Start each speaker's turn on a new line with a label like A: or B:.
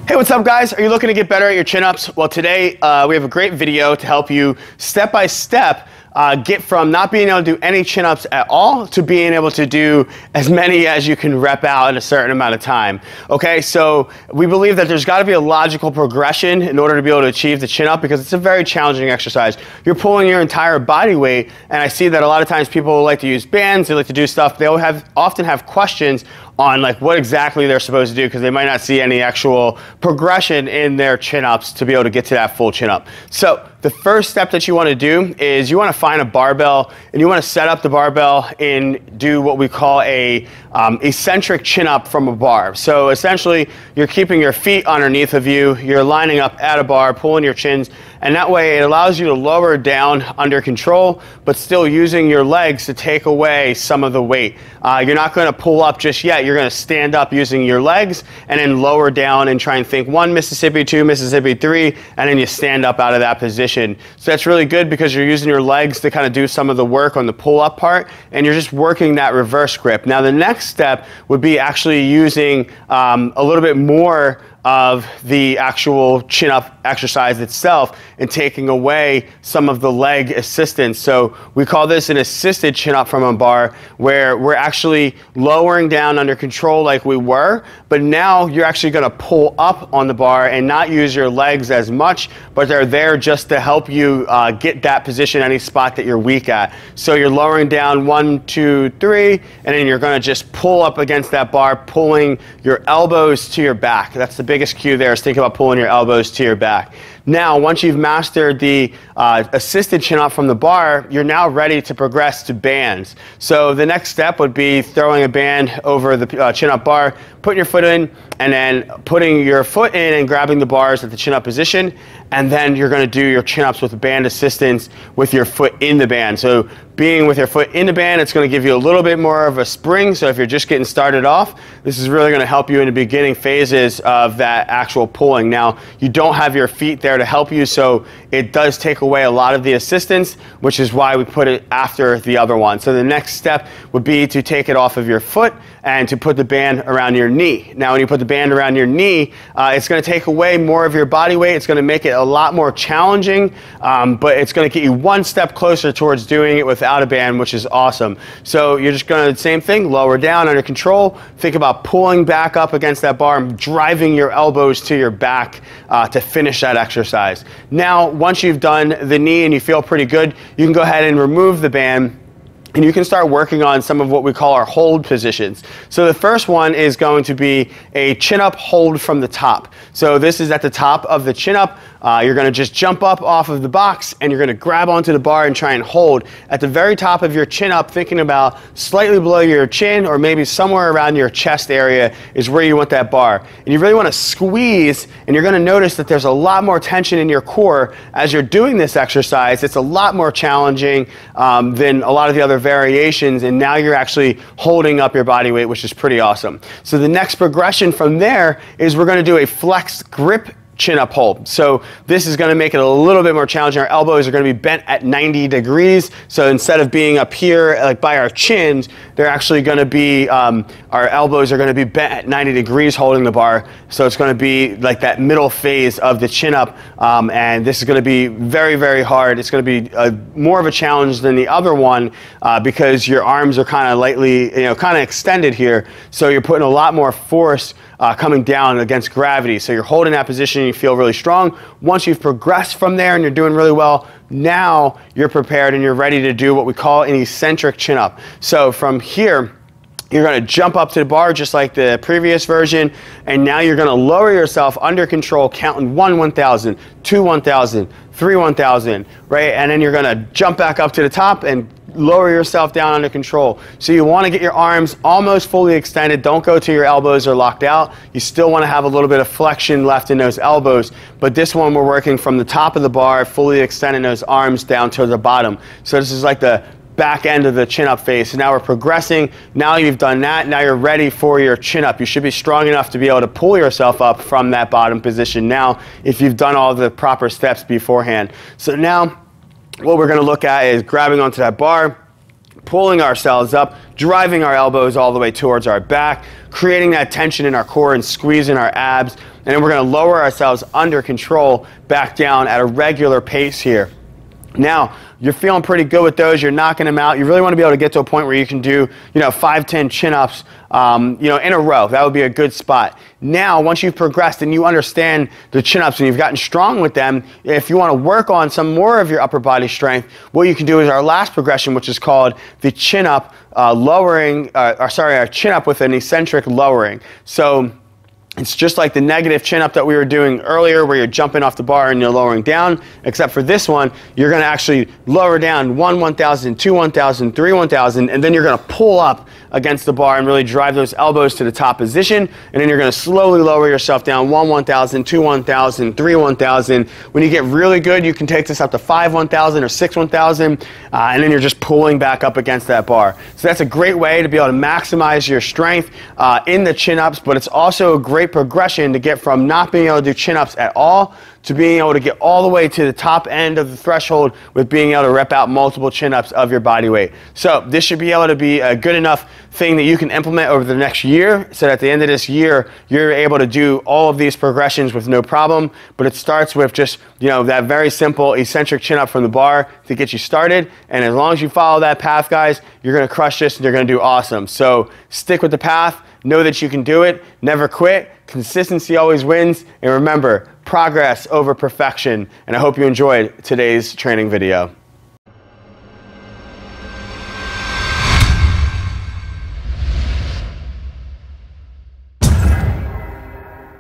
A: Hey, what's up guys? Are you looking to get better at your chin-ups? Well, today we have a great video to help you step by step get from not being able to do any chin-ups at all to being able to do as many as you can rep out in a certain amount of time. Okay, so we believe that there's got to be a logical progression in order to be able to achieve the chin-up because it's a very challenging exercise. You're pulling your entire body weight, and I see that a lot of times people like to use bands, they like to do stuff, they often have questions on like what exactly they're supposed to do because they might not see any actual progression in their chin-ups to be able to get to that full chin-up. So the first step that you want to do is you want to find a barbell and you want to set up the barbell and do what we call a eccentric chin-up from a bar. So essentially you're keeping your feet underneath of you, you're lining up at a bar, pulling your chins, and that way it allows you to lower down under control but still using your legs to take away some of the weight. You're not going to pull up just yet. You're going to stand up using your legs and then lower down and try and think 1 Mississippi, 2 Mississippi, 3, and then you stand up out of that position. So that's really good because you're using your legs to kind of do some of the work on the pull-up part and you're just working that reverse grip. Now the next step would be actually using a little bit more of the actual chin-up exercise itself and taking away some of the leg assistance. So we call this an assisted chin-up from a bar where we're actually lowering down under control like we were, but now you're actually going to pull up on the bar and not use your legs as much, but they're there just to help you get that position any spot that you're weak at. So you're lowering down 1, 2, 3, and then you're going to just pull up against that bar, pulling your elbows to your back. That's the biggest cue there, is think about pulling your elbows to your back. Now, once you've mastered the assisted chin-up from the bar, you're now ready to progress to bands. So the next step would be throwing a band over the chin-up bar, putting your foot in, and then putting your foot in and grabbing the bars at the chin-up position, and then you're going to do your chin-ups with band assistance with your foot in the band. So being with your foot in the band, it's going to give you a little bit more of a spring. So if you're just getting started off, this is really going to help you in the beginning phases of that actual pulling. Now, you don't have your feet there to help you, so it does take away a lot of the assistance, which is why we put it after the other one. So the next step would be to take it off of your foot and to put the band around your knee. Now, when you put the band around your knee, it's going to take away more of your body weight. It's going to make it a lot more challenging, but it's going to get you one step closer towards doing it without a band, which is awesome. So you're just going to, same thing, lower down under control. Think about pulling back up against that bar and driving your elbows to your back to finish that exercise. Now, once you've done the knee and you feel pretty good, you can go ahead and remove the band and you can start working on some of what we call our hold positions. So the first one is going to be a chin-up hold from the top. So this is at the top of the chin-up. You're going to just jump up off of the box and you're going to grab onto the bar and try and hold at the very top of your chin up, thinking about slightly below your chin or maybe somewhere around your chest area is where you want that bar. And you really want to squeeze, and you're going to notice that there's a lot more tension in your core as you're doing this exercise. It's a lot more challenging than a lot of the other variations, and now you're actually holding up your body weight, which is pretty awesome. So the next progression from there is we're going to do a flexed grip chin-up hold. So this is going to make it a little bit more challenging. Our elbows are going to be bent at 90 degrees. So instead of being up here like by our chins, they're actually going to be, our elbows are going to be bent at 90 degrees holding the bar. So it's going to be like that middle phase of the chin-up. And this is going to be very, very hard. It's going to be more of a challenge than the other one because your arms are kind of lightly, kind of extended here. So you're putting a lot more force coming down against gravity. So you're holding that position and you feel really strong. Once you've progressed from there and you're doing really well, now you're prepared and you're ready to do what we call an eccentric chin-up. So from here, you're going to jump up to the bar just like the previous version, and now you're going to lower yourself under control, counting 1 1,000, 2 1,000, 3 1,000, right? And then you're going to jump back up to the top and lower yourself down under control. So you want to get your arms almost fully extended. Don't go till your elbows are locked out. You still want to have a little bit of flexion left in those elbows, but this one we're working from the top of the bar, fully extending those arms down to the bottom. So this is like the back end of the chin-up phase. So now we're progressing. Now you've done that. Now you're ready for your chin-up. You should be strong enough to be able to pull yourself up from that bottom position now if you've done all the proper steps beforehand. So now what we're going to look at is grabbing onto that bar, pulling ourselves up, driving our elbows all the way towards our back, creating that tension in our core and squeezing our abs. And then we're going to lower ourselves under control back down at a regular pace here. Now, you're feeling pretty good with those. You're knocking them out. You really want to be able to get to a point where you can do, 5, 10 chin-ups, in a row. That would be a good spot. Now, once you've progressed and you understand the chin-ups and you've gotten strong with them, if you want to work on some more of your upper body strength, what you can do is our last progression, which is called the chin-up chin-up with an eccentric lowering. So it's just like the negative chin-up that we were doing earlier where you're jumping off the bar and you're lowering down, except for this one, you're going to actually lower down 1 1000, 2 1000, 3 1000, and then you're going to pull up against the bar and really drive those elbows to the top position, and then you're going to slowly lower yourself down 1 1000, 2 1000, 3 1000. When you get really good, you can take this up to 5 1000 or 6 1000, and then you're just pulling back up against that bar. So that's a great way to be able to maximize your strength in the chin-ups, but it's also a great progression to get from not being able to do chin-ups at all to being able to get all the way to the top end of the threshold with being able to rep out multiple chin-ups of your body weight. So this should be able to be a good enough thing that you can implement over the next year, so that at the end of this year you're able to do all of these progressions with no problem. But it starts with just that very simple eccentric chin-up from the bar to get you started, and as long as you follow that path, guys, you're going to crush this and you're going to do awesome. So stick with the path, know that you can do it, never quit, consistency always wins, and remember, progress over perfection. And I hope you enjoyed today's training video.